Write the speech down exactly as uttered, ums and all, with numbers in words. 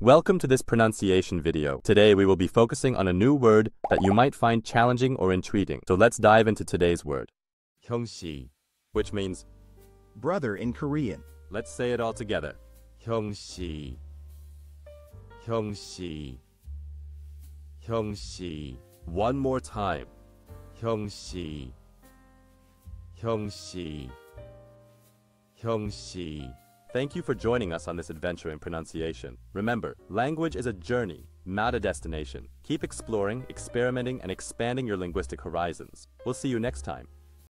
Welcome to this pronunciation video. Today we will be focusing on a new word that you might find challenging or intriguing. So let's dive into today's word. hyeongssi, which means brother in Korean. Let's say it all together. hyeongssi, hyeongssi, hyeongssi. One more time. hyeongssi, hyeongssi, hyeongssi. Thank you for joining us on this adventure in pronunciation. Remember, language is a journey, not a destination. Keep exploring, experimenting, and expanding your linguistic horizons. We'll see you next time.